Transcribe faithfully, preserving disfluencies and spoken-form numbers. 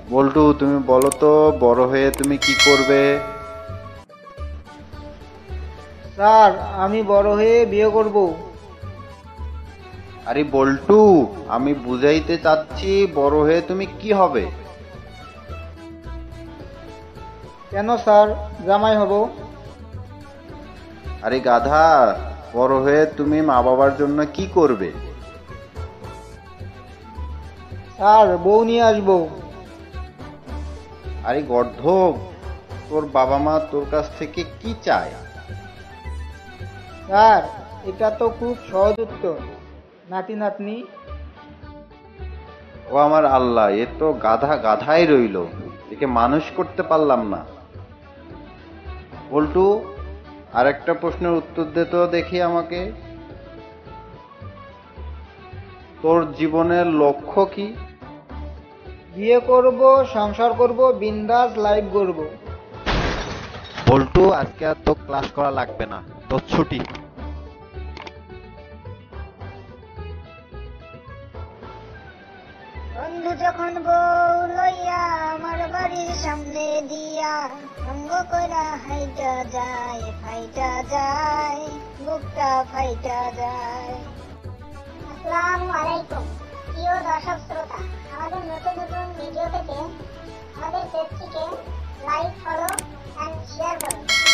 বল্টু, তুমি বলো তো বড় হয়ে তুমি কি করবে? স্যার, আমি বড় হয়ে বিয়ে করব। আরে বল্টু, আমি বুঝাইতে চাচ্ছি বড় হয়ে তুমি কি হবে? কেন স্যার, জামাই হব। আরে গাধা, বড় হয়ে তুমি মা বাবার জন্য কি করবে? স্যার, বউ নিয়ে আসবো। আরে গর্ধব, তোর বাবা মা তোর কাছ থেকে কি চায়? স্যার, এটা তো খুব সহজ উত্তর, নাতি নাতনি। ও আমার আল্লাহ, এ তো গাধা গাধাই রইলো, একে মানুষ করতে পারলাম না। বল্টু, আর একটা প্রশ্নের উত্তর দে তো দেখি আমাকে। তোর জীবনের লক্ষ্য কি? বিয়ে করব, সংসার করব, বিন্দাস লাইফ করব। বল্টু, আজকে আর তো ক্লাস করা লাগবে না, তোর ছুটি। বন্ধু যখন বউ লইয়া আমার বাড়ির সামনে দিয়া সঙ্গ কইরা হাইটা যায়, ফাইটা যায়, বুকটা ফাইটা যায়। আসসালামু আলাইকুম প্রিয় দর্শক শ্রোতা, আমাদের নতুন নতুন ভিডিও পেতে আমাদের পেজটিকে লাইক, ফলো এন্ড শেয়ার করুন।